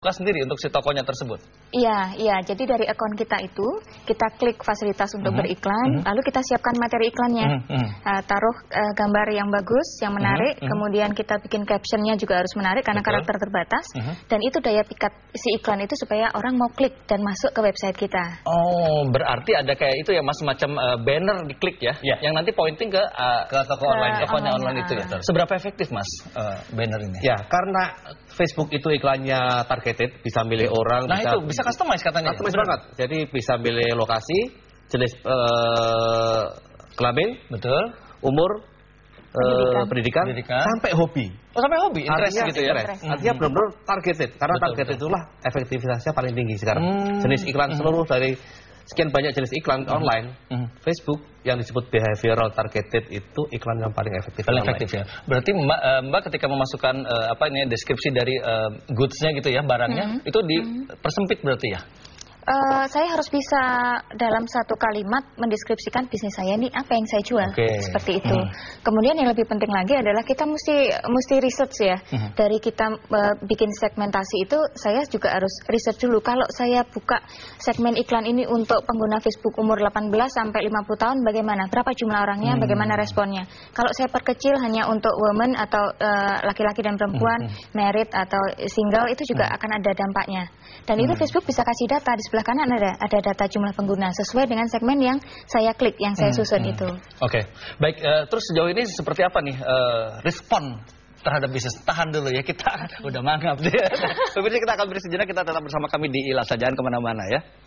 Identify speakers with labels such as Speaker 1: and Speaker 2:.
Speaker 1: sendiri untuk si tokonya tersebut?
Speaker 2: Iya. Jadi dari akun kita itu, kita klik fasilitas untuk beriklan, lalu kita siapkan materi iklannya. Taruh gambar yang bagus, yang menarik, kemudian kita bikin captionnya juga harus menarik karena karakter terbatas. Dan itu daya pikat si iklan itu supaya orang mau klik dan masuk ke website kita.
Speaker 1: Oh, berarti ada kayak itu ya Mas, semacam banner diklik ya, yang nanti pointing ke toko online, tokonya online itu ya. Seberapa efektif Mas banner ini?
Speaker 3: Ya, karena Facebook itu iklannya targeted, bisa milih orang.
Speaker 1: Nah itu bisa customize katanya.
Speaker 3: Customize banget. Jadi bisa milih lokasi, jenis kelamin,
Speaker 1: betul,
Speaker 3: umur, pendidikan, sampai hobi.
Speaker 1: Oh, sampai hobi, interest gitu ya.
Speaker 3: Artinya benar-benar targeted, karena target itulah efektivitasnya paling tinggi sekarang. Jenis iklan seluruh dari sekian banyak jenis iklan online, Facebook yang disebut behavioral targeted itu iklan yang paling efektif.
Speaker 1: Paling efektif ya. Berarti Mbak ketika memasukkan deskripsi dari goods-nya gitu ya, barangnya, itu dipersempit berarti ya?
Speaker 2: Saya harus bisa dalam satu kalimat mendeskripsikan bisnis saya ini apa yang saya jual, seperti itu. Kemudian yang lebih penting lagi adalah kita mesti research ya. Dari kita bikin segmentasi itu, saya juga harus research dulu. Kalau saya buka segmen iklan ini untuk pengguna Facebook umur 18 sampai 50 tahun, bagaimana? Berapa jumlah orangnya? Bagaimana responnya? Kalau saya perkecil hanya untuk women atau laki-laki dan perempuan, married atau single, itu juga akan ada dampaknya. Dan itu Facebook bisa kasih data di sebelah kanan, ada data jumlah pengguna sesuai dengan segmen yang saya klik, yang saya susun itu.
Speaker 1: Oke, baik. Terus sejauh ini seperti apa nih respon terhadap bisnis? Tahan dulu ya, kita udah mangap. Pemirsa, kita akan beri sejenak, kita tetap bersama kami di Ila, jangan kemana-mana ya.